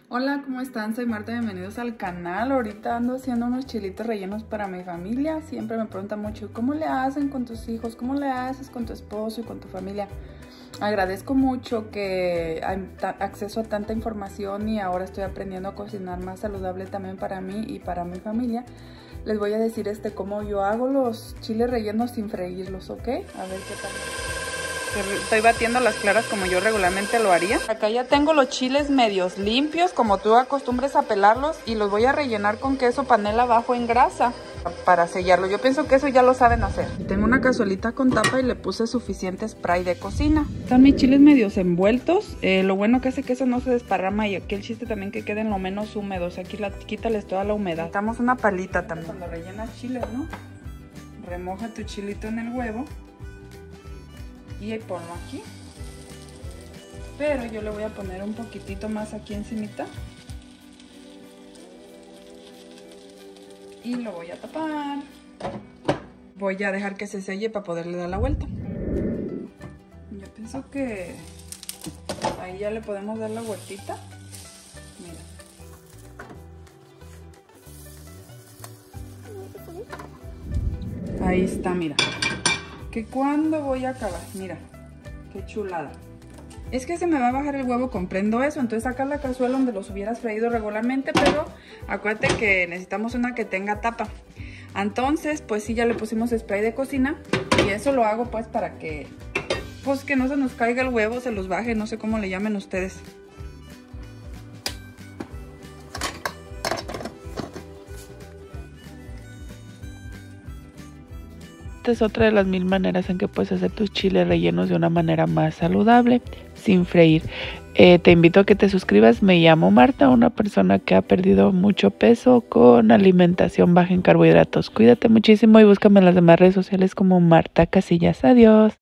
Hola, ¿cómo están? Soy Marta, bienvenidos al canal. Ahorita ando haciendo unos chilitos rellenos para mi familia. Siempre me preguntan mucho, ¿cómo le hacen con tus hijos? ¿Cómo le haces con tu esposo y con tu familia? Agradezco mucho que hay acceso a tanta información y ahora estoy aprendiendo a cocinar más saludable también para mí y para mi familia. Les voy a decir cómo yo hago los chiles rellenos sin freírlos, ¿ok? A ver qué tal. Estoy batiendo las claras como yo regularmente lo haría. Acá ya tengo los chiles medios limpios, como tú acostumbres a pelarlos, y los voy a rellenar con queso panela bajo en grasa para sellarlo. Yo pienso que eso ya lo saben hacer. Tengo una cazuelita con tapa y le puse suficiente spray de cocina. Están mis chiles medios envueltos. Lo bueno que hace que eso no se desparrama, y aquí el chiste también que queden lo menos húmedos. Aquí quítales toda la humedad. Necesitamos una palita también. Cuando rellenas chiles, ¿no? Remoja tu chilito en el huevo y ponlo aquí, pero yo le voy a poner un poquitito más aquí encimita y lo voy a tapar. Voy a dejar que se selle para poderle dar la vuelta. Yo pienso que ahí ya le podemos dar la vueltita. Mira, ahí está, mira. Que cuando voy a acabar, mira, qué chulada. Es que se me va a bajar el huevo, comprendo eso. Entonces saca la cazuela donde los hubieras freído regularmente, pero acuérdate que necesitamos una que tenga tapa. Entonces, pues sí, ya le pusimos spray de cocina, y eso lo hago pues para que, pues que no se nos caiga el huevo, se los baje, no sé cómo le llamen ustedes. Esta es otra de las 1000 maneras en que puedes hacer tus chiles rellenos de una manera más saludable, sin freír. Te invito a que te suscribas. Me llamo Marta, una persona que ha perdido mucho peso con alimentación baja en carbohidratos. Cuídate muchísimo y búscame en las demás redes sociales como Marta Casillas. Adiós.